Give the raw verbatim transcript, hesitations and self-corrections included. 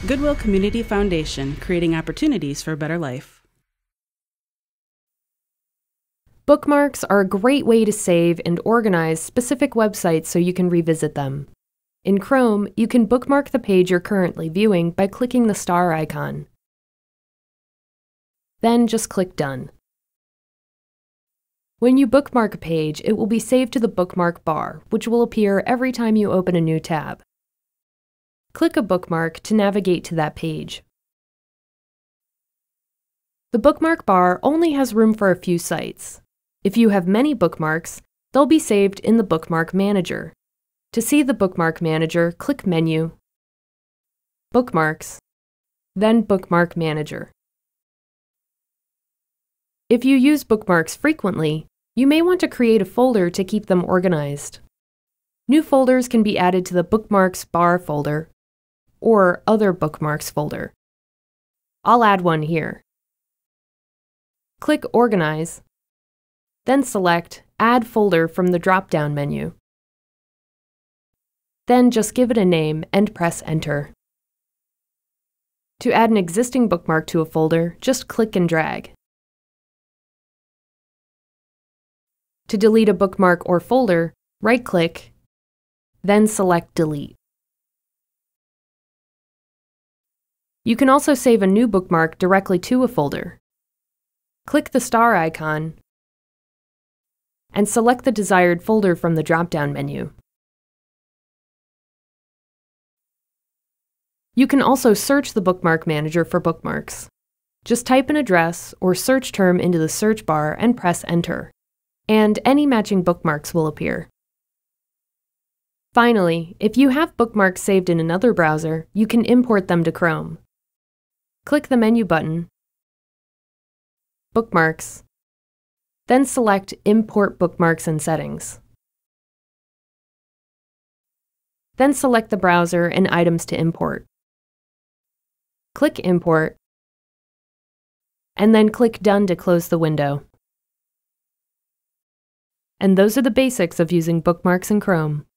Goodwill Community Foundation, creating opportunities for a better life. Bookmarks are a great way to save and organize specific websites so you can revisit them. In Chrome, you can bookmark the page you're currently viewing by clicking the star icon. Then just click Done. When you bookmark a page, it will be saved to the bookmark bar, which will appear every time you open a new tab. Click a bookmark to navigate to that page. The bookmark bar only has room for a few sites. If you have many bookmarks, they'll be saved in the Bookmark Manager. To see the Bookmark Manager, click Menu, Bookmarks, then Bookmark Manager. If you use bookmarks frequently, you may want to create a folder to keep them organized. New folders can be added to the Bookmarks bar folder or Other Bookmarks folder. I'll add one here. Click Organize, then select Add Folder from the drop-down menu. Then just give it a name and press Enter. To add an existing bookmark to a folder, just click and drag. To delete a bookmark or folder, right-click, then select Delete. You can also save a new bookmark directly to a folder. Click the star icon and select the desired folder from the drop-down menu. You can also search the Bookmark Manager for bookmarks. Just type an address or search term into the search bar and press Enter, and any matching bookmarks will appear. Finally, if you have bookmarks saved in another browser, you can import them to Chrome. Click the menu button, Bookmarks, then select Import Bookmarks and Settings. Then select the browser and items to import. Click Import, and then click Done to close the window. And those are the basics of using bookmarks in Chrome.